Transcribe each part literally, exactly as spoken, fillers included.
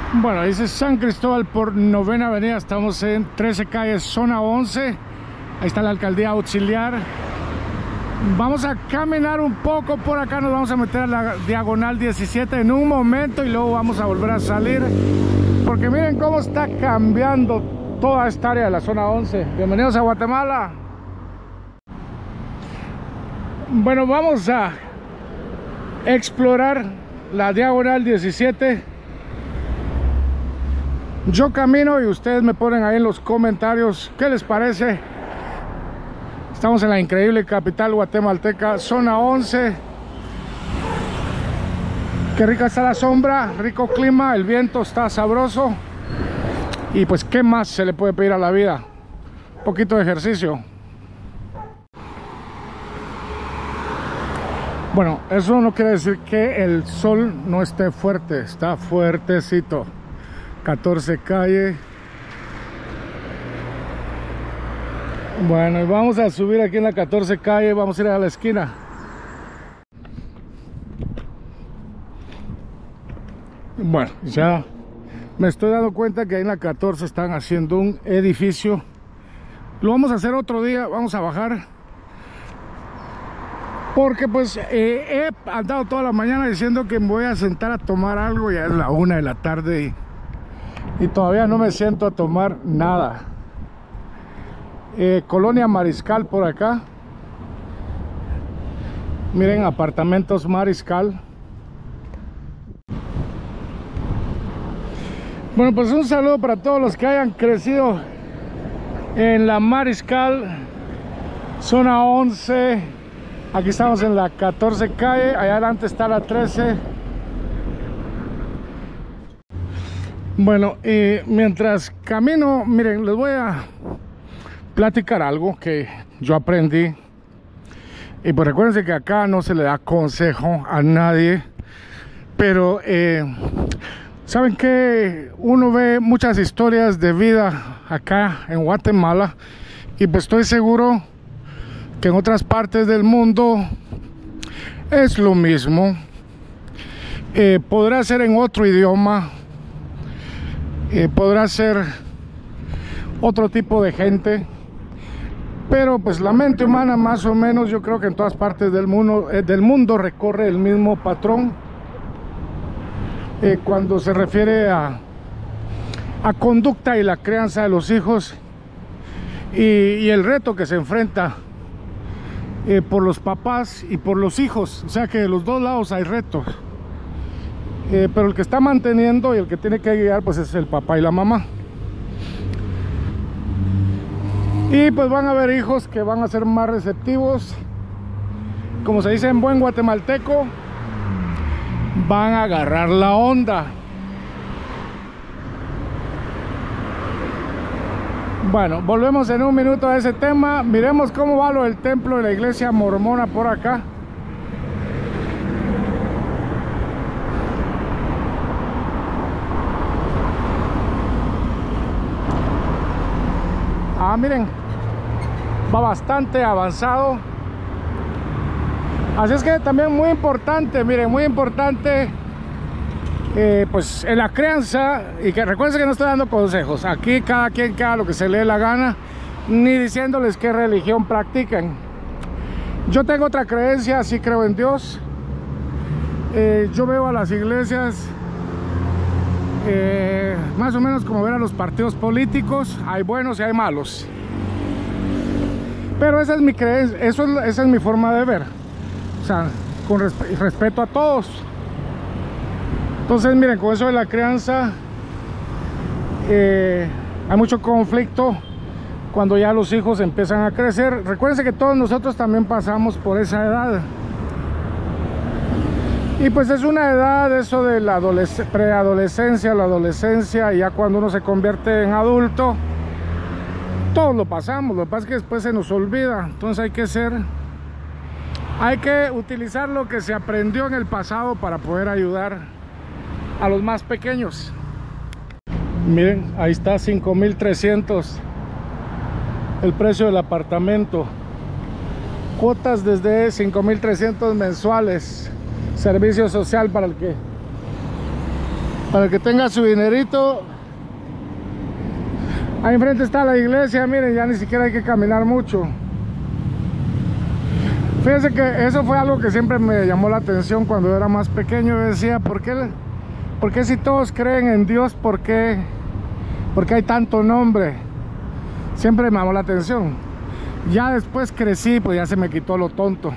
Bueno, dice San Cristóbal por Novena Avenida. Estamos en trece calles, zona once. Ahí está la alcaldía auxiliar. Vamos a caminar un poco por acá. Nos vamos a meter a la diagonal diecisiete en un momento y luego vamos a volver a salir, porque miren cómo está cambiando toda esta área de la zona once. Bienvenidos a Guatemala. Bueno, vamos a explorar la diagonal diecisiete. Yo camino y ustedes me ponen ahí en los comentarios qué les parece. Estamos en la increíble capital guatemalteca, zona once. Qué rica está la sombra, rico clima, el viento está sabroso. Y pues qué más se le puede pedir a la vida. Un poquito de ejercicio. Bueno, eso no quiere decir que el sol no esté fuerte, está fuertecito. catorce calle. Bueno, y vamos a subir aquí en la catorce calle, vamos a ir a la esquina. Bueno, ya me estoy dando cuenta que ahí en la catorce están haciendo un edificio. Lo vamos a hacer otro día, vamos a bajar. Porque pues eh, he andado toda la mañana diciendo que me voy a sentar a tomar algo. Ya es la una de la tarde y, y todavía no me siento a tomar nada. eh, Colonia Mariscal por acá. Miren, apartamentos Mariscal. Bueno, pues un saludo para todos los que hayan crecido en la Mariscal, zona once. Aquí estamos en la catorce calle, allá adelante está la trece. Bueno, y mientras camino, miren, les voy a platicar algo que yo aprendí. Y pues recuérdense que acá no se le da consejo a nadie, pero eh, saben que uno ve muchas historias de vida acá en Guatemala, y pues estoy seguro que en otras partes del mundo es lo mismo. Eh, podrá ser en otro idioma, eh, podrá ser otro tipo de gente, pero pues la mente humana más o menos, yo creo que en todas partes del mundo, eh, del mundo recorre el mismo patrón. Eh, cuando se refiere a, a conducta y la crianza de los hijos y, y el reto que se enfrenta Eh, por los papás y por los hijos, o sea que de los dos lados hay retos, eh, pero el que está manteniendo y el que tiene que guiar pues es el papá y la mamá. Y pues van a haber hijos que van a ser más receptivos, como se dice en buen guatemalteco, van a agarrar la onda. Bueno, volvemos en un minuto a ese tema. Miremos cómo va lo del templo de la iglesia mormona por acá. Ah, miren, va bastante avanzado. Así es que también muy importante, miren, muy importante Eh, pues en la crianza, y que recuerden que no estoy dando consejos, aquí cada quien que haga lo que se le dé la gana, ni diciéndoles qué religión practiquen. Yo tengo otra creencia, sí creo en Dios. eh, yo veo a las iglesias eh, más o menos como ver a los partidos políticos, hay buenos y hay malos, pero esa es mi creencia, eso es, esa es mi forma de ver, o sea, con resp respeto a todos. Entonces miren, con eso de la crianza eh, hay mucho conflicto cuando ya los hijos empiezan a crecer. Recuérdense que todos nosotros también pasamos por esa edad, y pues es una edad, eso de la preadolescencia, la adolescencia, y ya cuando uno se convierte en adulto, todos lo pasamos. Lo que pasa es que después se nos olvida. Entonces hay que ser hay que utilizar lo que se aprendió en el pasado para poder ayudar a los más pequeños. Miren, ahí está, cinco mil trescientos el precio del apartamento. Cuotas desde cinco mil trescientos mensuales. Servicio social para el que para que tenga su dinerito. Ahí enfrente está la iglesia, miren, ya ni siquiera hay que caminar mucho. Fíjense que eso fue algo que siempre me llamó la atención cuando era más pequeño. Yo decía, ¿por qué, por qué si todos creen en Dios, por qué, por qué hay tanto nombre? Siempre me llamó la atención. Ya después crecí, pues ya se me quitó lo tonto.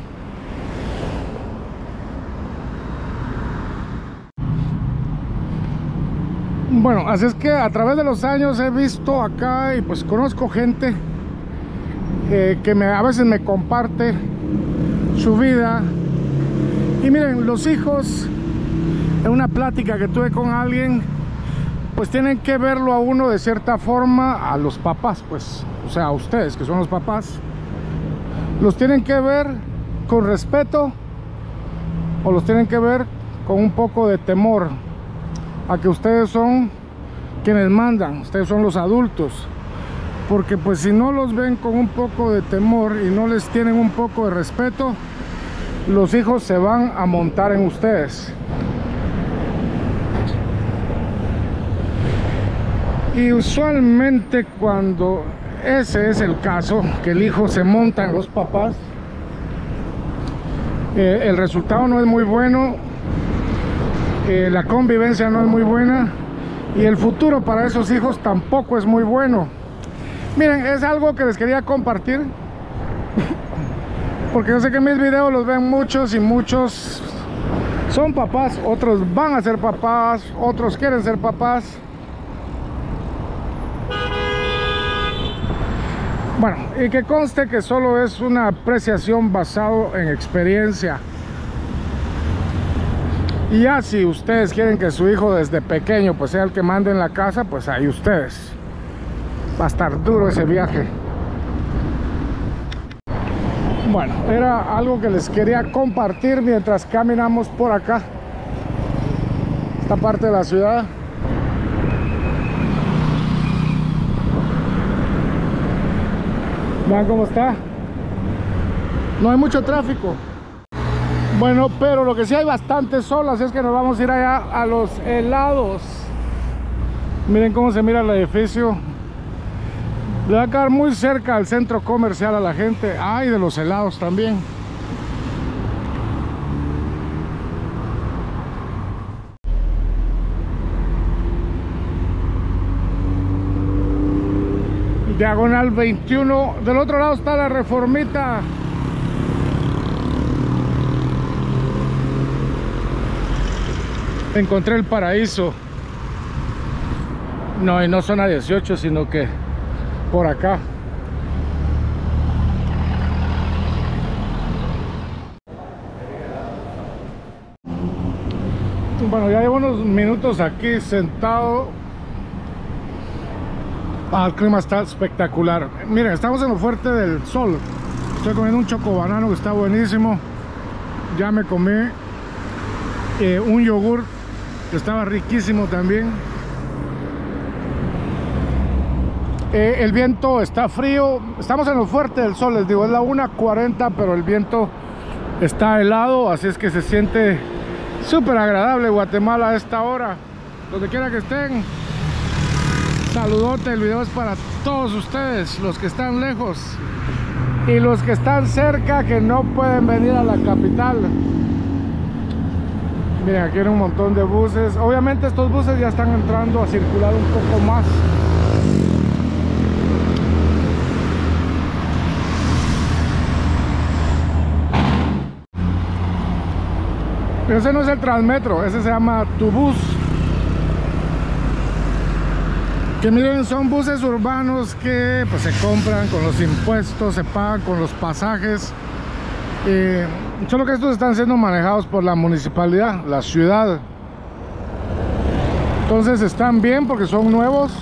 Bueno, así es que a través de los años he visto acá y pues conozco gente eh, que me, a veces me comparte su vida. Y miren, los hijos, en una plática que tuve con alguien, pues tienen que verlo a uno de cierta forma, a los papás, pues, o sea, a ustedes que son los papás, los tienen que ver con respeto o los tienen que ver con un poco de temor a que ustedes son quienes mandan, ustedes son los adultos. Porque pues si no los ven con un poco de temor y no les tienen un poco de respeto, los hijos se van a montar en ustedes. Y usualmente cuando ese es el caso, que el hijo se monta en los papás, eh, el resultado no es muy bueno, eh, la convivencia no es muy buena y el futuro para esos hijos tampoco es muy bueno. Miren, es algo que les quería compartir porque yo sé que mis videos los ven muchos y muchos son papás, otros van a ser papás, otros quieren ser papás. Bueno, y que conste que solo es una apreciación basado en experiencia. Y ya si ustedes quieren que su hijo desde pequeño pues sea el que mande en la casa, pues ahí ustedes. Va a estar duro ese viaje. Bueno, era algo que les quería compartir mientras caminamos por acá, esta parte de la ciudad. Vean cómo está. No hay mucho tráfico. Bueno, pero lo que sí hay bastante sol, así es que nos vamos a ir allá a los helados. Miren cómo se mira el edificio. Le va a quedar muy cerca al centro comercial a la gente. Ay, de los helados también. Diagonal veintiuno. Del otro lado está la Reformita. Encontré el paraíso. No, y no zona dieciocho, sino que por acá. Bueno, ya llevo unos minutos aquí sentado. Ah, el clima está espectacular. Miren, estamos en lo fuerte del sol. Estoy comiendo un chocobanano que está buenísimo. Ya me comí eh, un yogur que estaba riquísimo también. Eh, el viento está frío. Estamos en lo fuerte del sol, les digo, es la una cuarenta, pero el viento está helado, así es que se siente súper agradable Guatemala a esta hora. Donde quiera que estén, saludote. El video es para todos ustedes, los que están lejos y los que están cerca, que no pueden venir a la capital. Miren, aquí hay un montón de buses. Obviamente estos buses ya están entrando a circular un poco más. Pero ese no es el Transmetro, ese se llama Tubús. Que miren, son buses urbanos que pues se compran con los impuestos, se pagan con los pasajes. Eh, solo que estos están siendo manejados por la municipalidad, la ciudad. Entonces están bien porque son nuevos.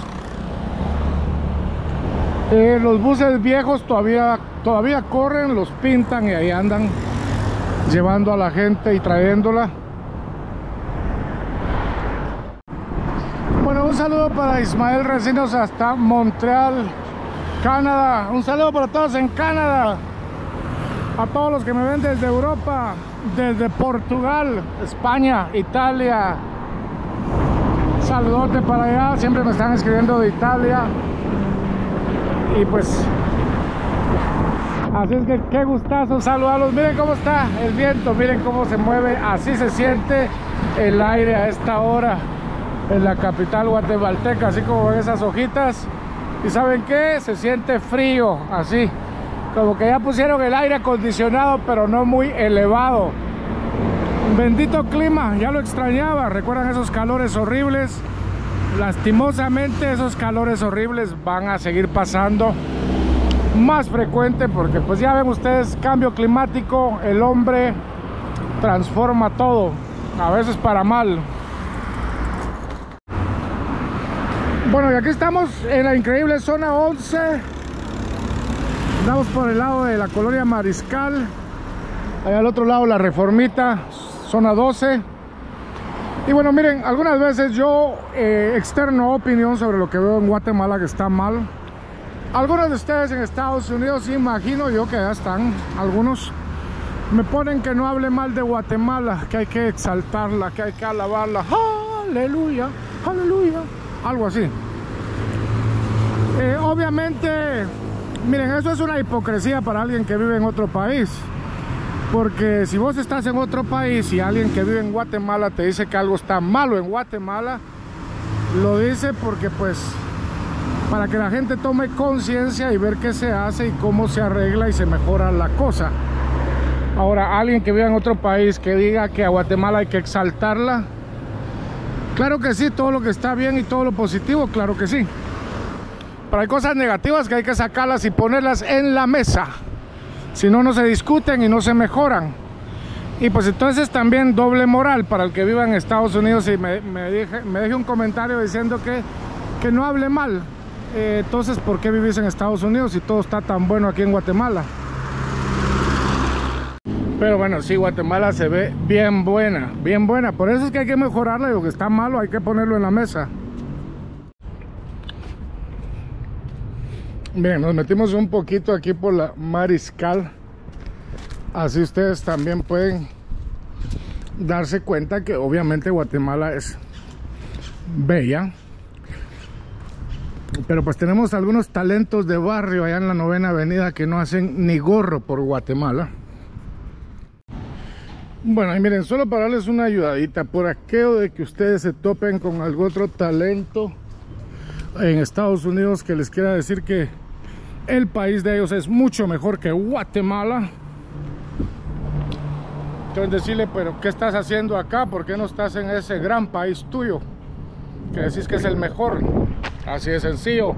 Eh, los buses viejos todavía, todavía corren, los pintan y ahí andan llevando a la gente y trayéndola. Bueno, un saludo para Ismael Recinos hasta Montreal, Canadá. Un saludo para todos en Canadá. A todos los que me ven desde Europa, desde Portugal, España, Italia, saludote para allá, siempre me están escribiendo de Italia. Y pues, así es que qué gustazo saludarlos. Miren cómo está el viento, miren cómo se mueve, así se siente el aire a esta hora en la capital guatemalteca, así como ven esas hojitas. Y ¿saben qué? Se siente frío, así como que ya pusieron el aire acondicionado, pero no muy elevado. Bendito clima, ya lo extrañaba. ¿Recuerdan esos calores horribles? Lastimosamente esos calores horribles van a seguir pasando más frecuente, porque pues ya ven ustedes, cambio climático, el hombre transforma todo, a veces para mal. Bueno, y aquí estamos en la increíble zona once. Andamos por el lado de la colonia Mariscal, allá al otro lado la Reformita, zona doce. Y bueno, miren, algunas veces yo eh, externo opinión sobre lo que veo en Guatemala que está mal. Algunos de ustedes en Estados Unidos, imagino yo que ya están, algunos me ponen que no hable mal de Guatemala, que hay que exaltarla, que hay que alabarla. Aleluya, aleluya, algo así. Eh, obviamente, miren, eso es una hipocresía para alguien que vive en otro país. Porque si vos estás en otro país y alguien que vive en Guatemala te dice que algo está malo en Guatemala, lo dice porque pues para que la gente tome conciencia y ver qué se hace y cómo se arregla y se mejora la cosa. Ahora, alguien que vive en otro país que diga que a Guatemala hay que exaltarla, claro que sí, todo lo que está bien y todo lo positivo, claro que sí. Pero hay cosas negativas que hay que sacarlas y ponerlas en la mesa. Si no, no se discuten y no se mejoran. Y pues entonces también doble moral para el que viva en Estados Unidos y me, me, dije, me deje un comentario diciendo que, que no hable mal. Eh, entonces, ¿por qué vivís en Estados Unidos si todo está tan bueno aquí en Guatemala? Pero bueno, sí, Guatemala se ve bien buena, bien buena. Por eso es que hay que mejorarla y lo que está malo hay que ponerlo en la mesa. Bien, nos metimos un poquito aquí por la Mariscal. Así ustedes también pueden darse cuenta que obviamente Guatemala es bella. Pero pues tenemos algunos talentos de barrio allá en la Novena Avenida que no hacen ni gorro por Guatemala. Bueno, y miren, solo para darles una ayudadita, por aquello de que ustedes se topen con algún otro talento en Estados Unidos que les quiera decir que el país de ellos es mucho mejor que Guatemala. Entonces decirle, pero ¿qué estás haciendo acá? ¿Por qué no estás en ese gran país tuyo? Que decís que es el mejor. Así de sencillo.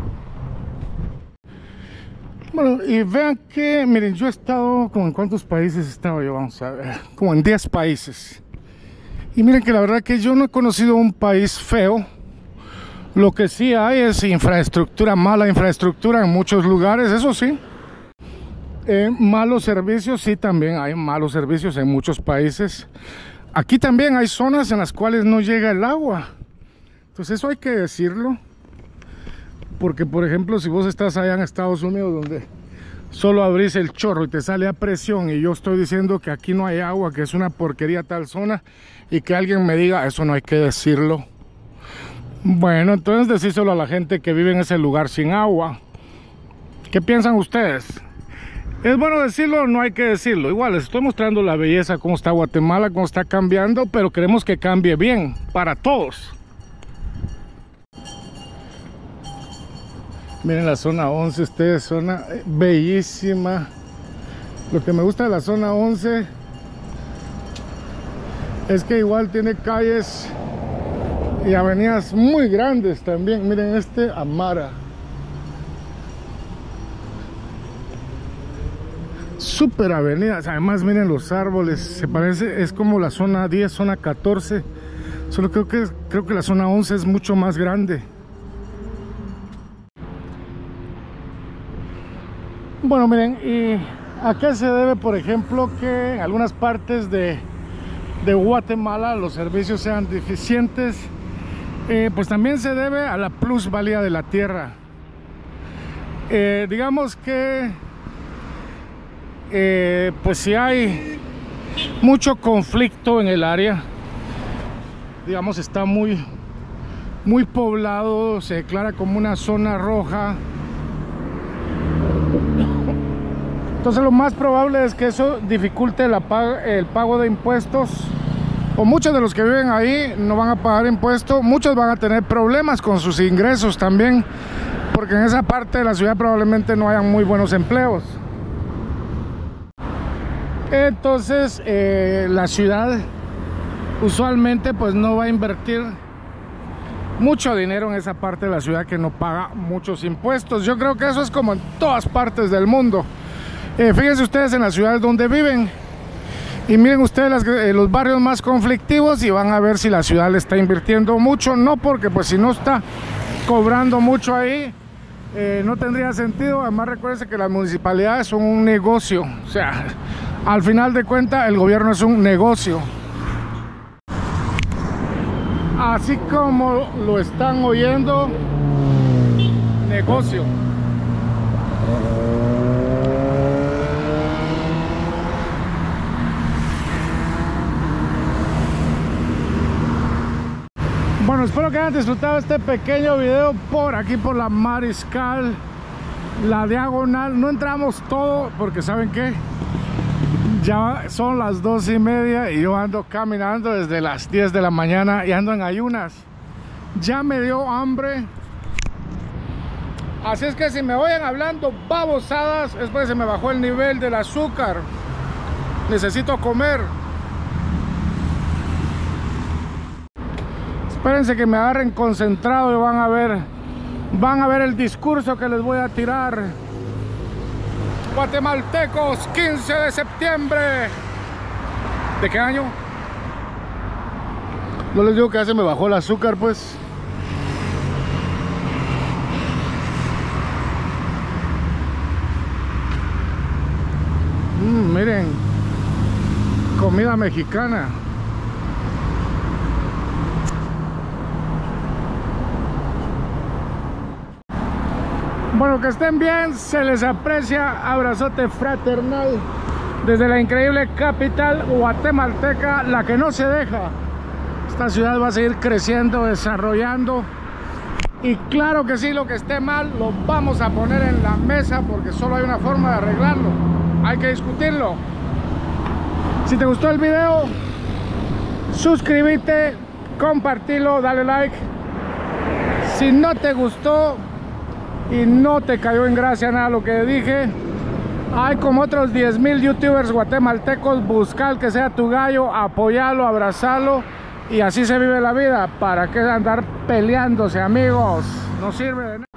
Bueno, y vean que, miren, yo he estado, como en cuántos países he estado yo, vamos a ver, como en diez países. Y miren que la verdad que yo no he conocido un país feo. Lo que sí hay es infraestructura, mala infraestructura en muchos lugares, eso sí. Eh, malos servicios, sí, también hay malos servicios en muchos países. Aquí también hay zonas en las cuales no llega el agua. Entonces eso hay que decirlo. Porque, por ejemplo, si vos estás allá en Estados Unidos donde solo abrís el chorro y te sale a presión, y yo estoy diciendo que aquí no hay agua, que es una porquería tal zona, y que alguien me diga, eso no hay que decirlo. Bueno, entonces decíselo a la gente que vive en ese lugar sin agua. ¿Qué piensan ustedes? ¿Es bueno decirlo o no hay que decirlo? Igual, les estoy mostrando la belleza, cómo está Guatemala, cómo está cambiando, pero queremos que cambie bien, para todos. Miren la zona once, ustedes, zona bellísima. Lo que me gusta de la zona once es que igual tiene calles y avenidas muy grandes también. Miren este Amara, super avenidas. Además miren los árboles, se parece, es como la zona diez, zona catorce. Solo creo que, creo que la zona once es mucho más grande. Bueno, miren, y a qué se debe, por ejemplo, que en algunas partes de, de Guatemala los servicios sean deficientes. Eh, pues también se debe a la plusvalía de la tierra. Eh, digamos que eh, pues si hay mucho conflicto en el área, digamos está muy muy poblado, se declara como una zona roja. Entonces lo más probable es que eso dificulte la paga, el pago de impuestos, o muchos de los que viven ahí no van a pagar impuestos. Muchos van a tener problemas con sus ingresos también, porque en esa parte de la ciudad probablemente no hayan muy buenos empleos. Entonces eh, la ciudad usualmente pues no va a invertir mucho dinero en esa parte de la ciudad que no paga muchos impuestos. Yo creo que eso es como en todas partes del mundo. Eh, fíjense ustedes en las ciudades donde viven y miren ustedes las, eh, los barrios más conflictivos, y van a ver si la ciudad le está invirtiendo mucho. No, porque pues si no está cobrando mucho ahí, eh, no tendría sentido. Además, recuérdense que las municipalidades son un negocio, o sea, al final de cuentas el gobierno es un negocio. Así como lo están oyendo, negocio. Bueno, espero que hayan disfrutado este pequeño video por aquí, por la Mariscal, la Diagonal. No entramos todo porque ¿saben qué? Ya son las dos y media y yo ando caminando desde las diez de la mañana y ando en ayunas. Ya me dio hambre. Así es que si me oyen hablando babosadas es porque se me bajó el nivel del azúcar. Necesito comer. Espérense que me agarren concentrado y van a ver, van a ver el discurso que les voy a tirar. Guatemaltecos, quince de septiembre. ¿De qué año? No les digo que ya se me bajó el azúcar, pues. Mm, miren, comida mexicana. Bueno, que estén bien, se les aprecia, abrazote fraternal desde la increíble capital guatemalteca, la que no se deja. Esta ciudad va a seguir creciendo, desarrollando, y claro que sí, lo que esté mal lo vamos a poner en la mesa, porque solo hay una forma de arreglarlo, hay que discutirlo. Si te gustó el video, suscríbete, compartilo, dale like. Si no te gustó y no te cayó en gracia nada lo que dije, hay como otros diez mil youtubers guatemaltecos. Busca el que sea tu gallo, apoyalo, abrazalo, y así se vive la vida. ¿Para qué andar peleándose, amigos? No sirve de nada.